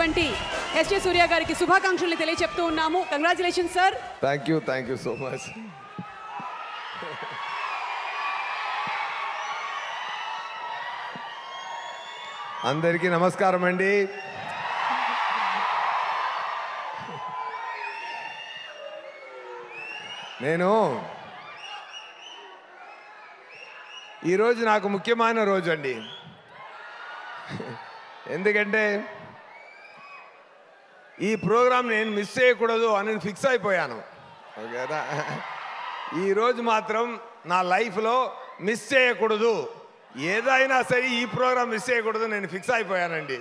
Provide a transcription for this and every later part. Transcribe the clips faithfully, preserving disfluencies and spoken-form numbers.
చేసినటువంటి ఎస్జే సూర్య గారికి శుభాకాంక్షలు తెలియజెప్తూ ఉన్నాము. Congratulations sir. Thank you thank you so much. అందరికీ నమస్కారం అండి. నేను ఈరోజు నాకు ముఖ్యమైన రోజు అండి. ఎందుకంటే ఈ ప్రోగ్రాం నేను మిస్ చేయకూడదు అని ఫిక్స్ అయిపోయాను. ఓకేనా? ఈరోజు మాత్రం నా లైఫ్లో మిస్ చేయకూడదు, ఏదైనా సరే ఈ ప్రోగ్రాం మిస్ చేయకూడదు నేను ఫిక్స్ అయిపోయానండి.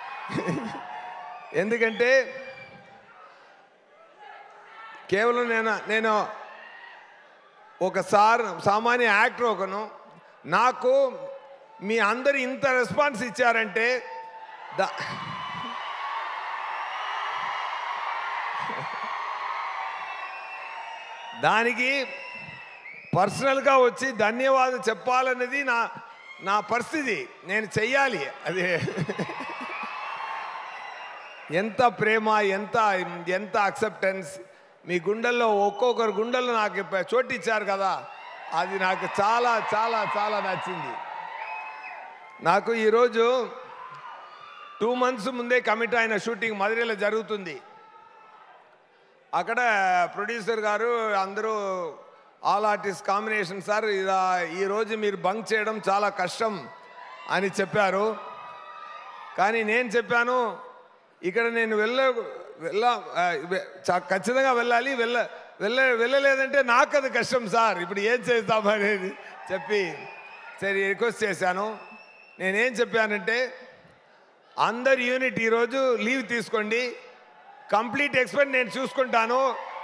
ఎందుకంటే కేవలం నేను నేను ఒక సార్ సామాన్య యాక్టర్ ఒకను, నాకు మీ అందరు ఇంత రెస్పాన్స్ ఇచ్చారంటే దా దానికి పర్సనల్గా వచ్చి ధన్యవాదాలు చెప్పాలనేది నా నా పరిస్థితి, నేను చెయ్యాలి. అదే ఎంత ప్రేమ, ఎంత ఎంత అక్సెప్టెన్స్, మీ గుండెల్లో ఒక్కొక్కరు గుండెల్లో నాకు చోటు ఇచ్చారు కదా, అది నాకు చాలా చాలా చాలా నచ్చింది. నాకు ఈరోజు టూ మంత్స్ ముందే కమిట్ అయిన షూటింగ్ మధురైలో జరుగుతుంది. అక్కడ ప్రొడ్యూసర్ గారు అందరూ ఆల్ ఆర్టిస్ట్ కాంబినేషన్ సార్, ఇలా ఈరోజు మీరు బంక్ చేయడం చాలా కష్టం అని చెప్పారు. కానీ నేను చెప్పాను ఇక్కడ నేను వెళ్ళ వెళ్ళ ఖచ్చితంగా వెళ్ళాలి, వెళ్ళ వెళ్ళ వెళ్ళలేదంటే నాకు అది కష్టం సార్, ఇప్పుడు ఏం చేస్తామనేది చెప్పి సరే రిక్వెస్ట్ చేశాను. నేనేం చెప్పానంటే అందరు యూనిట్ ఈరోజు లీవ్ తీసుకోండి, కంప్లీట్ ఎక్స్పెన్స్ నేను చూసుకుంటాను.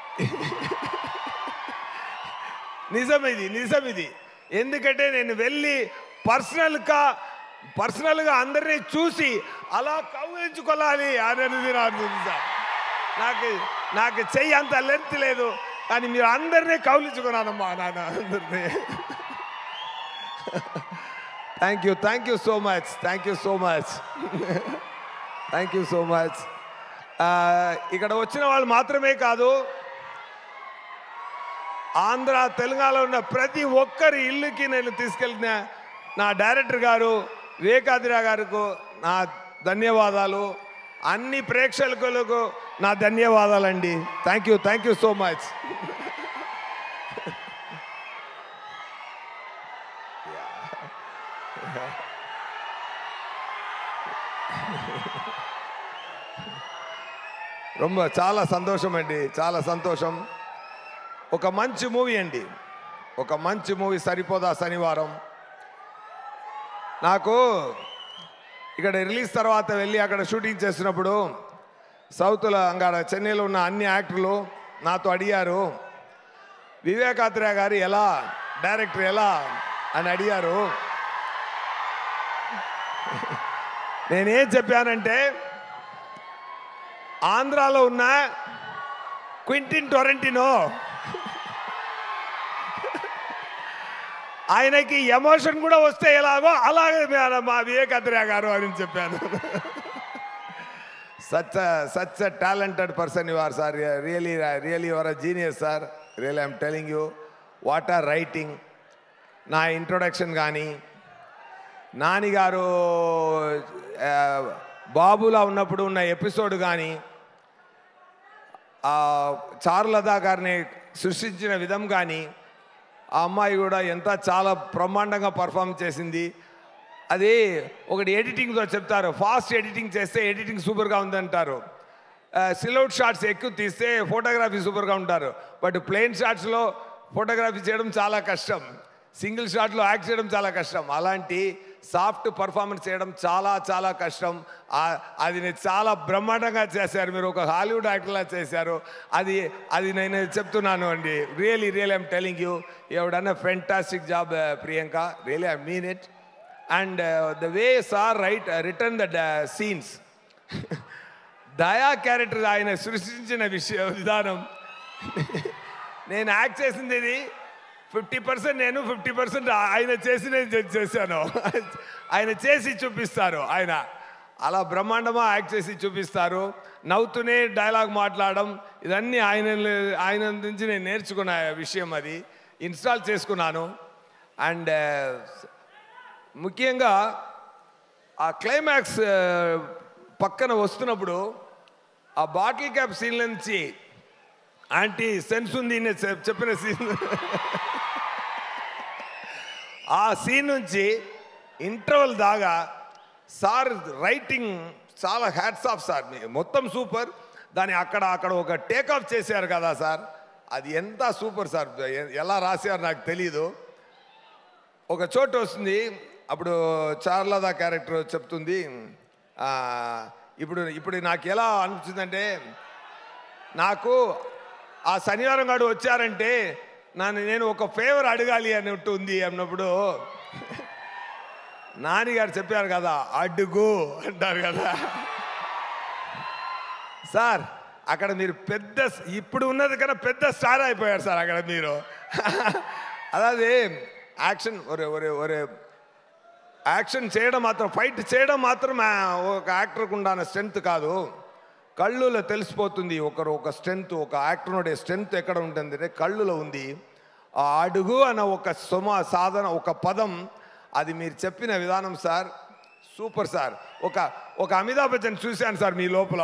నిజం ఇది, నిజం ఇది. ఎందుకంటే నేను వెళ్ళి పర్సనల్గా పర్సనల్గా అందరినీ చూసి అలా కౌగిలించుకోవాలి అనేది సార్. నాకు నాకు చెయ్యి అంత లెంత్ లేదు, కానీ మీరు అందరినీ కౌగిలించుకున్నానమ్మా నాన్న అందరినీ. Thank you thank you so much thank you so much thank you so much. ఇక్కడ వచ్చిన వాళ్ళు మాత్రమే కాదు, ఆంధ్ర తెలంగాణలో ఉన్న ప్రతి ఒక్కరి ఇల్లుకి నేను తీసుకెళ్ళిన నా డైరెక్టర్ గారు వివేకాద్రి గారికి నా ధన్యవాదాలు, అన్ని ప్రేక్షకులకు నా ధన్యవాదాలండి. Thank you thank you so much. ரொம்ப చాలా సంతోషం అండి, చాలా సంతోషం. ఒక మంచి మూవీ అండి, ఒక మంచి మూవీ సరిపోదా శనివారం. నాకు ఇక్కడ రిలీజ్ తర్వాత వెళ్ళి అక్కడ షూటింగ్ చేసినప్పుడు సౌత్లో అక్కడ చెన్నైలో ఉన్న అన్ని యాక్టర్లు నాతో అడిగారు, వివేకాత్రేయ గారు ఎలా, డైరెక్టర్ ఎలా అని అడిగారు. నేనేం చెప్పానంటే ఆంధ్రాలో ఉన్న క్వింటిన్ టొరంటినో ఆయనకి ఎమోషన్ కూడా వస్తే ఎలాగో అలాగే మా వివేకాత్రేయ గారు అని చెప్పాను. Such such talented person you are sir, really really your a genius sir, really I'm telling you. What are writing, నా ఇంట్రొడక్షన్ కానీ, నాని గారు బాబులా ఉన్నప్పుడు ఉన్న ఎపిసోడ్ కానీ, చారులతా గారిని సృష్టించిన విధం కానీ, ఆ అమ్మాయి కూడా ఎంత చాలా బ్రహ్మాండంగా పర్ఫామ్ చేసింది. అది ఒకటి ఎడిటింగ్తో చెప్తారు, ఫాస్ట్ ఎడిటింగ్ చేస్తే ఎడిటింగ్ సూపర్గా ఉందంటారు, సిలౌట్ షాట్స్ ఎక్కువ తీస్తే ఫోటోగ్రఫీ సూపర్గా ఉంటారు. బట్ ప్లెయిన్ షాట్స్లో ఫోటోగ్రఫీ చేయడం చాలా కష్టం, సింగిల్ షాట్లో యాక్ట్ చేయడం చాలా కష్టం. అలాంటి సాఫ్ట్ పర్ఫార్మెన్స్ చేయడం చాలా చాలా కష్టం. అది నేను చాలా బ్రహ్మాండంగా చేశారు, మీరు ఒక హాలీవుడ్ యాక్టర్లా చేశారు. అది అది నేను చెప్తున్నాను అండి, really really I'm telling you, you have done a fantastic job Priyanka, really I mean it. And the way sir right return the scenes, Daya character ఆయన సృష్టించిన విషయ విధానం, నేను యాక్ట్ చేసింది ఇది ఫిఫ్టీ పర్సెంట్ నేను, ఫిఫ్టీ పర్సెంట్ ఆయన చేసి నేను చేశాను. ఆయన చేసి చూపిస్తారు. ఆయన అలా బ్రహ్మాండమా యాక్ట్ చేసి చూపిస్తారు. నవ్వుతూనే డైలాగ్ మాట్లాడడం ఇదన్నీ ఆయన ఆయన నుంచి నేను నేర్చుకున్న విషయం, అది ఇన్స్టాల్ చేసుకున్నాను. అండ్ ముఖ్యంగా ఆ క్లైమాక్స్ పక్కన వస్తున్నప్పుడు ఆ బాటిల్ క్యాప్ సీన్ నుంచి ఆంటీ సెన్స్ ఉంది చెప్పిన సీన్, ఆ సీన్ నుంచి ఇంటర్వల్ దాకా సార్ రైటింగ్ చాలా హ్యాట్స్ ఆఫ్ సార్, మొత్తం సూపర్. దాన్ని అక్కడ అక్కడ ఒక టేక్ ఆఫ్ చేశారు కదా సార్, అది ఎంత సూపర్ సార్. ఎలా రాశారు నాకు తెలీదు. ఒక చోటు వస్తుంది, అప్పుడు చార్లదా క్యారెక్టర్ చెప్తుంది, ఇప్పుడు ఇప్పుడు నాకు ఎలా అనిపించిందంటే, నాకు ఆ శనివారం గారు వచ్చారంటే నన్ను నేను ఒక ఫేవర్ అడగాలి అన్నట్టు ఉంది అన్నప్పుడు నానిగారు చెప్పారు కదా అడ్డుగు అంటారు కదా సార్. అక్కడ మీరు పెద్ద, ఇప్పుడు ఉన్నది కన్నా పెద్ద స్టార్ అయిపోయారు సార్ అక్కడ మీరు. అదే యాక్షన్ ఒరే ఒరే ఒరే యాక్షన్ చేయడం మాత్రం, ఫైట్ చేయడం మాత్రం ఒక యాక్టర్కి ఉండాలని స్ట్రెంగ్త్ కాదు, కళ్ళులో తెలిసిపోతుంది ఒకరు ఒక స్ట్రెంగ్త్, ఒక యాక్టర్ ఉండే స్ట్రెంగ్త్ ఎక్కడ ఉంటుంది అంటే కళ్ళులో ఉంది. ఆ అడుగు అన్న ఒక సుమ సాధన, ఒక పదం, అది మీరు చెప్పిన విధానం సార్ సూపర్ సార్. ఒక ఒక అమితాబ్ బచ్చన్ చూశాను సార్ మీ లోపల,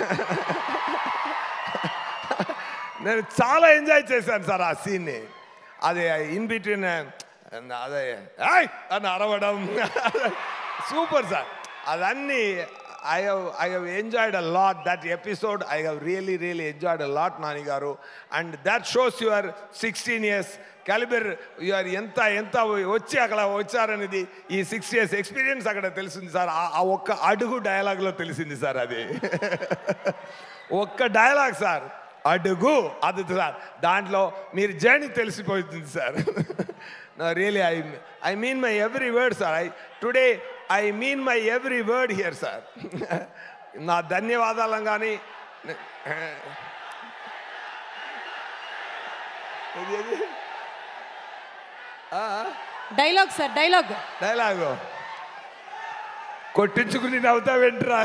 నేను చాలా ఎంజాయ్ చేశాను సార్ ఆ సీన్ని. అది ఇన్ బిట్వీన్ అదే అని అరవడం సూపర్ సార్. అదన్నీ I have I have enjoyed a lot that episode. I have really really enjoyed a lot Nani garu. And that shows your sixteen years calibre, your ఎంత ఎంత వచ్చి అక్కడ వచ్చారనేది ఈ సిక్స్ ఇయర్స్ ఎక్స్పీరియన్స్ అక్కడ తెలిసింది సార్. ఆ ఒక్క అడుగు డైలాగ్లో తెలిసింది సార్, అది ఒక్క డైలాగ్ సార్, అడుగు అది సార్, దాంట్లో మీరు జర్నీ తెలిసిపోతుంది sir. Really I I mean my every word sir. I today I mean my every word here sir. నా ధన్యవాదాలను కానీ డైలాగ్ సార్, డైలాగ్ డైలాగు కొట్టించుకుని నవ్వుతావేంట్రా.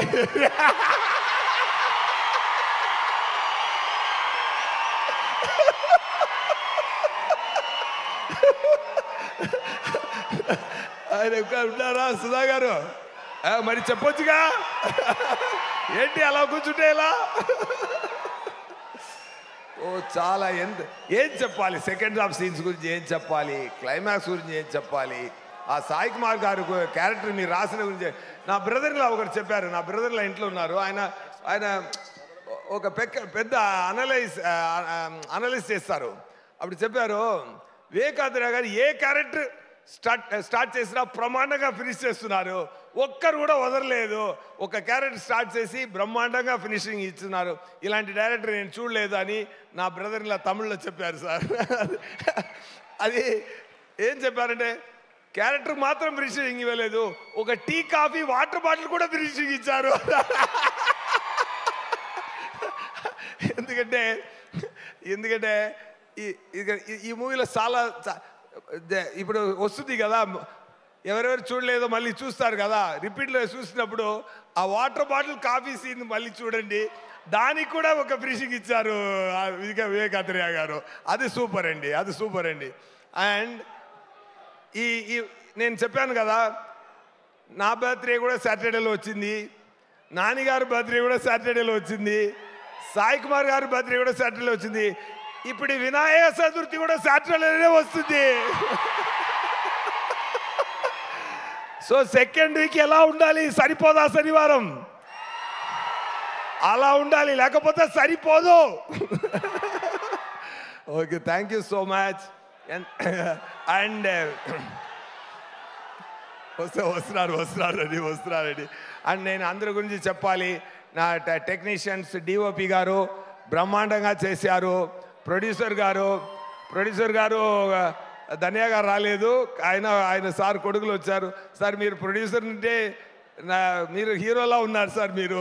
ఆయన ఉన్నారా సుధా గారు, మరి చెప్పొచ్చుగా, ఏంటి అలా కూర్చుంటే ఇలా. ఓ చాలా ఎంత ఏం చెప్పాలి, సెకండ్ హాఫ్ సీన్స్ గురించి ఏం చెప్పాలి, క్లైమాక్స్ గురించి ఏం చెప్పాలి, ఆ సాయి కుమార్ గారు క్యారెక్టర్ మీరు రాసిన గురించి. నా బ్రదర్లా ఒకరు చెప్పారు, నా బ్రదర్లా ఇంట్లో ఉన్నారు, ఆయన ఆయన ఒక పెక్క పెద్ద అనలైజ్ అనలైజ్ చేస్తారు. అప్పుడు చెప్పారు, వివేకాంధ్ర గారు ఏ క్యారెక్టర్ స్టార్ట్ స్టార్ట్ చేసినా బ్రహ్మాండంగా ఫినిష్ చేస్తున్నారు, ఒక్కరు కూడా వదలలేదు. ఒక క్యారెక్టర్ స్టార్ట్ చేసి బ్రహ్మాండంగా ఫినిషింగ్ ఇస్తున్నారు, ఇలాంటి డైరెక్టర్ నేను చూడలేదు అని నా బ్రదర్ ఇలా తమిళ్లో చెప్పారు సార్. అది ఏం చెప్పారంటే, క్యారెక్టర్ మాత్రం ఫినిషింగ్ ఇవ్వలేదు, ఒక టీ కాఫీ వాటర్ బాటిల్ కూడా ఫినిషింగ్ ఇచ్చారు. ఎందుకంటే ఎందుకంటే ఈ ఈ మూవీలో చాలా ఇప్పుడు వస్తుంది కదా, ఎవరెవరు చూడలేదో మళ్ళీ చూస్తారు కదా, రిపీట్లో చూసినప్పుడు ఆ వాటర్ బాటిల్ కాఫీ సీన్ మళ్ళీ చూడండి, దానికి కూడా ఒక ఫినిషింగ్ ఇచ్చారు వివేకాంధ్రయ్య గారు. అది సూపర్ అండి, అది సూపర్ అండి. అండ్ ఈ ఈ నేను చెప్పాను కదా, నా బర్త్డే కూడా సాటర్డేలో వచ్చింది, నానిగారు బర్త్డే కూడా సాటర్డేలో వచ్చింది, సాయి కుమార్ గారి బర్త్డే కూడా సాటర్డేలో వచ్చింది, ఇప్పుడు వినాయక చతుర్థి కూడా సాటర్డేనే వస్తుంది. సో సెకండ్ వీక్ ఎలా ఉండాలి, సరిపోదా శనివారం, అలా ఉండాలి, లేకపోతే సరిపోదు. Okay, thank you so much. And వస్తే వస్తున్నారు వస్తున్నారండి వస్తున్నారండి అండ్ నేను అందరి గురించి చెప్పాలి. నా టెక్నీషియన్స్ డిఓపి గారు బ్రహ్మాండంగా చేశారు, ప్రొడ్యూసర్ గారు ప్రొడ్యూసర్ గారు ధన్య గారు రాలేదు, ఆయన ఆయన సార్ కొడుకులు వచ్చారు. సార్ మీరు ప్రొడ్యూసర్ ఉంటే నా మీరు హీరోలా ఉన్నారు సార్ మీరు.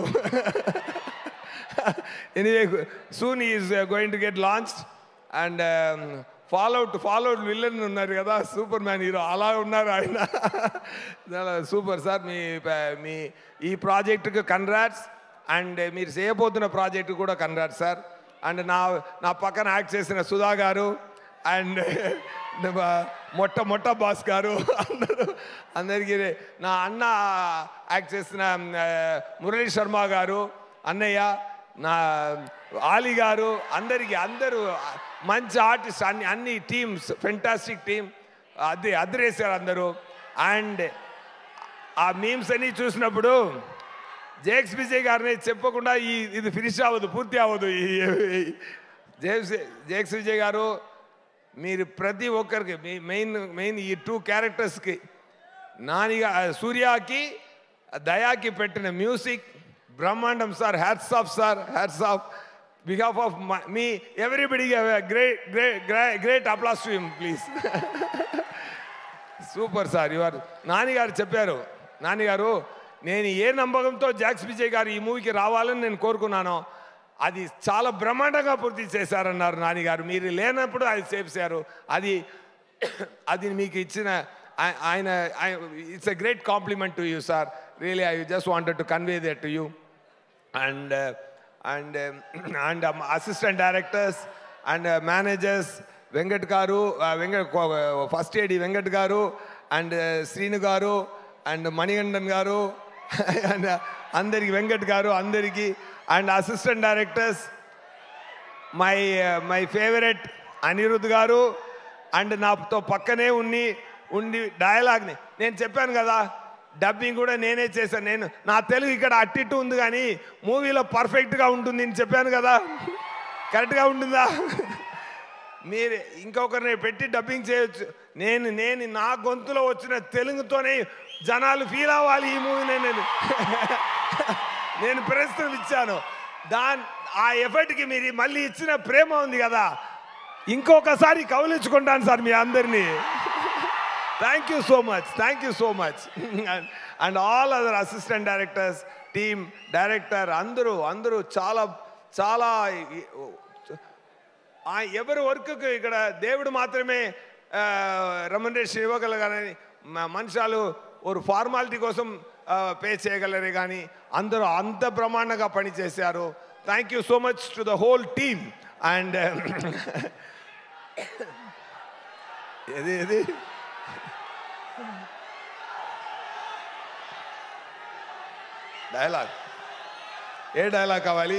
Anyway soon is going to get launched and follow out follow out villain ఉన్నారు కదా, సూపర్ మ్యాన్ హీరో అలా ఉన్నారు ఆయన. Super sir. మీ మీ ఈ ప్రాజెక్టుకి కంగ్రాట్స్, అండ్ మీరు చేయబోతున్న ప్రాజెక్టు కూడా కంగ్రాట్స్ సార్. అండ్ నా నా పక్కన యాక్ట్ చేసిన సుధా గారు, అండ్ మొట్ట మొట్ట బాస్ గారు, అందరూ అందరికీ, నా అన్న యాక్ట్ చేసిన మురళీ శర్మ గారు, అన్నయ్య, నా ఆలీ గారు, అందరికీ, అందరూ మంచి ఆర్టిస్ట్, అన్ని అన్ని టీమ్స్, ఫెంటాస్టిక్ టీమ్, అది అదిరేశారు అందరూ. అండ్ ఆ మీమ్స్ అన్నీ చూసినప్పుడు జేక్స్ విజయ్ గారిని చెప్పకుండా ఈ ఇది ఫినిష్ అవ్వదు, పూర్తి అవ్వదు. ఈ జేక్స్ జేక్స్ విజయ్ గారు, మీరు ప్రతి ఒక్కరికి మీ మెయిన్ మెయిన్ ఈ టూ క్యారెక్టర్స్కి, నానిగా సూర్యకి దయాకి పెట్టిన మ్యూజిక్ బ్రహ్మాండం sir. Hats off sir, hats off. Behalf of మీ everybody great great great applause to him please. Super sir. Your Nani garu చెప్పారు, నానిగారు నేను ఏ నమ్మకంతో జాక్స్ విజయ్ గారు ఈ మూవీకి రావాలని నేను కోరుకున్నానో అది చాలా బ్రహ్మాండంగా పూర్తి చేశారన్నారు నానిగారు. మీరు లేనప్పుడు అది చేశారు. అది అది మీకు ఇచ్చిన ఆయన, it's a great compliment to you sir. Really I just wanted to convey that to you. And and and assistant directors and managers Venkat garu, Venkat first AD Venkat గారు, అండ్ శ్రీను గారు, అండ్ మణికంఠన్ గారు, అండ్ అందరికి వెంకట్ గారు అందరికీ, and assistant directors my my favourite Anirudh garu, and నాతో పక్కనే ఉండి ఉండి డైలాగ్ని నేను చెప్పాను కదా, డబ్బింగ్ కూడా నేనే చేశాను. నేను నా తెలుగు ఇక్కడ అట్టిట్టు ఉంది కానీ మూవీలో పర్ఫెక్ట్గా ఉంటుంది అని చెప్పాను కదా, కరెక్ట్గా ఉంటుందా? మీరు ఇంకొకరిని పెట్టి డబ్బింగ్ చేయొచ్చు. నేను నేను నా గొంతులో వచ్చిన తెలుగుతోనే జనాలు ఫీల్ అవ్వాలి ఈ మూవీని. నేను నేను ప్రస్తుతం ఇచ్చాను దాని ఆ ఎఫర్ట్కి మీరు మళ్ళీ ఇచ్చిన ప్రేమ ఉంది కదా, ఇంకొకసారి కౌలించుకుంటాను సార్ మీ అందరినీ. Thank you so much, thank you so much. And all other assistant directors, team, director అందరూ అందరూ చాలా చాలా ఎవరి వర్క్కి ఇక్కడ దేవుడు మాత్రమే రెమ్యునరేషన్ ఇవ్వగలగాలని, మనుషులు ఒక ఫార్మాలిటీ కోసం పే చేయగలరే కానీ అందరూ అంత బ్రహ్మాండంగా పనిచేశారు. Thank you so much to the whole team. And ఏది ఏది డైలాగ్, ఏ డైలాగ్ కావాలి?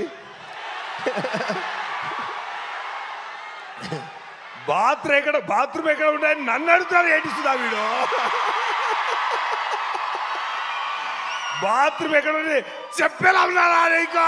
బాత్రూమ్ ఎక్కడ బాత్రూమ్ ఎక్కడ ఉంటాయని నన్ను అడుగుతారు ఏటిస్తుందా వీడు? బాత్రూమ్ ఎక్కడ ఉంది చెప్పేలా ఉన్నారా ఇంకా?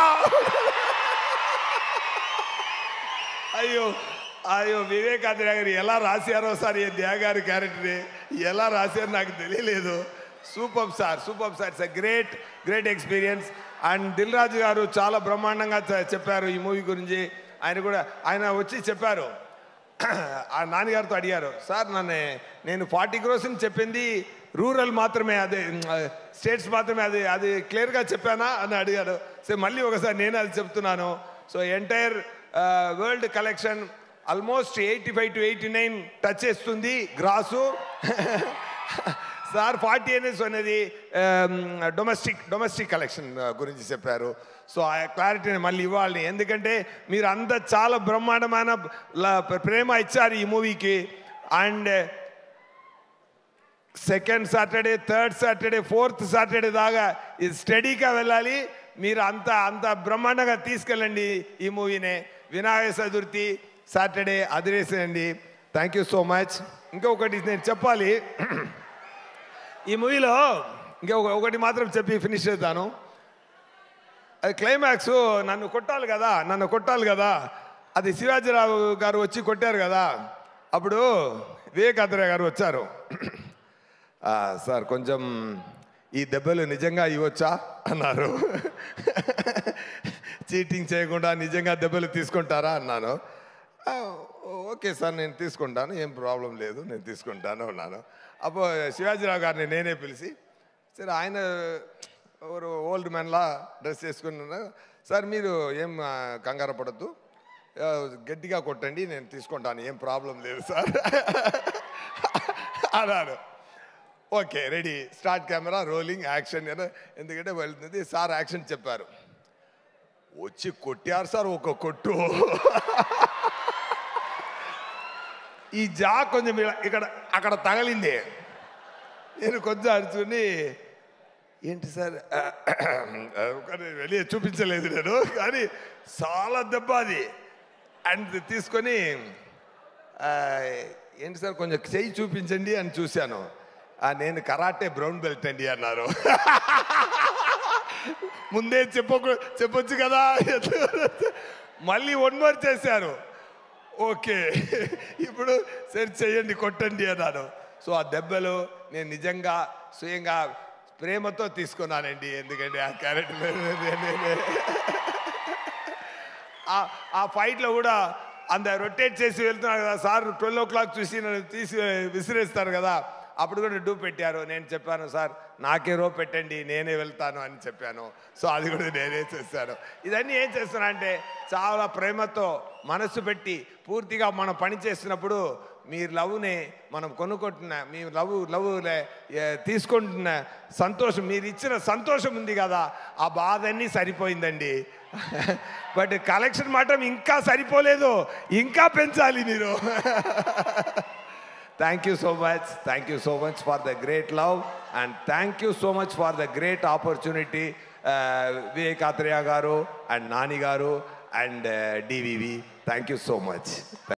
అయ్యో అయ్యో వివేకానంద గారు ఎలా రాశారో సార్ ఈ దేగారి క్యారెక్టర్ ఎలా రాశారో నాకు తెలియలేదు. Super sir, super sir. It's a great great experience. And Dil Raju garu చాలా బ్రహ్మాండంగా చెప్పారు ఈ మూవీ గురించి. ఆయన కూడా ఆయన వచ్చి చెప్పారు, ఆ నాన్నగారితో అడిగారు, సార్ నన్ను నేను ఫార్టీ క్రోర్స్ అని చెప్పింది రూరల్ మాత్రమే, అదే స్టేట్స్ మాత్రమే, అది అది క్లియర్గా చెప్పానా అని అడిగారు. సో మళ్ళీ ఒకసారి నేను అది చెప్తున్నాను. So entire world collection almost eighty five to eighty nine touch చేస్తుంది గ్రాసు. సార్ ఫార్టీ అనేసి అనేది డొమెస్టిక్ డొమెస్టిక్ కలెక్షన్ గురించి చెప్పారు. సో ఆ క్లారిటీని మళ్ళీ ఇవ్వాలి, ఎందుకంటే మీరు అంత చాలా బ్రహ్మాండమైన ప్రేమ ఇచ్చారు ఈ మూవీకి. And second Saturday, third Saturday, fourth Saturday దాకా ఇది స్టడీగా వెళ్ళాలి. మీరు అంత అంత బ్రహ్మాండంగా తీసుకెళ్ళండి ఈ మూవీని. వినాయక చతుర్థి సాటర్డే అదిరేసేయండి. Thank you so much. ఇంకొకటి నేను చెప్పాలి, ఈ మూవీలో ఇంకా ఒకటి మాత్రం చెప్పి ఫినిష్ చేద్దాను. అది క్లైమాక్స్, నన్ను కొట్టాలి కదా నన్ను కొట్టాలి కదా అది శివాజీరావు గారు వచ్చి కొట్టారు కదా, అప్పుడు వివేకానంద గారు వచ్చారు. సార్ కొంచెం ఈ దెబ్బలు నిజంగా ఇవ్వచ్చా అన్నారు. చీటింగ్ చేయకుండా నిజంగా దెబ్బలు తీసుకుంటారా అన్నాను. ఓకే సార్ నేను తీసుకుంటాను, ఏం ప్రాబ్లం లేదు, నేను తీసుకుంటాను అన్నాను. అప్పుడు శివాజీరావు గారిని నేనే పిలిచి, సరే ఆయన ఎవరు ఓల్డ్ మ్యాన్లా డ్రెస్ చేసుకున్నాను, సార్ మీరు ఏం కంగారు పడద్దు, గట్టిగా కొట్టండి, నేను తీసుకుంటాను, ఏం ప్రాబ్లం లేదు సార్ అన్నాను. Okay ready, start camera rolling action. ఎందుకంటే వెళ్తుంది సార్, యాక్షన్ చెప్పారు. వచ్చి కొట్టారు సార్ ఒక కొట్టు. ఈ జా కొంచెం ఇక్కడ అక్కడ తగలింది. నేను కొంచెం అడుచుకుని ఏంటి సార్ వెళ్ళి చూపించలేదు నేను, కానీ చాలా దెబ్బ అది. అండ్ తీసుకొని ఏంటి సార్ కొంచెం చెయ్యి చూపించండి అని చూశాను. నేను కరాటే బ్రౌన్ బెల్ట్ అండి అన్నారు. ముందే చెప్పకు చెప్పొచ్చు కదా. మళ్ళీ వన్ మోర్ చేశారు. ఓకే ఇప్పుడు సరే చెయ్యండి, కొట్టండి అన్నాను. సో ఆ దెబ్బలు నేను నిజంగా స్వయంగా ప్రేమతో తీసుకున్నానండి. ఎందుకంటే ఆ క్యారెక్టర్ ఆ ఫైట్లో కూడా అంత రొటేట్ చేసి వెళ్తున్నాను కదా సార్, ట్వెల్వ్ ఓ క్లాక్ చూసి నన్ను తీసి విసిరేస్తారు కదా, అప్పుడు కూడా డూ పెట్టారు. నేను చెప్పాను సార్ నాకే రో పెట్టండి, నేనే వెళ్తాను అని చెప్పాను. సో అది కూడా నేనే చేశాను. ఇదన్నీ ఏం చేస్తున్నా అంటే చాలా ప్రేమతో మనసు పెట్టి పూర్తిగా మనం పని చేస్తున్నప్పుడు మీరు లవ్ని మనం కొనుక్కుంటున్న మీ లవ్ లవ్ తీసుకుంటున్న సంతోషం, మీరు ఇచ్చిన సంతోషం ఉంది కదా, ఆ బాధన్నీ సరిపోయిందండి. బట్ కలెక్షన్ మాత్రం ఇంకా సరిపోలేదు, ఇంకా పెంచాలి మీరు. Thank you so much. Thank you so much for the great love and thank you so much for the great opportunity, uh, Vivek Athreya garu and Nani garu and uh, D V V. Thank you so much.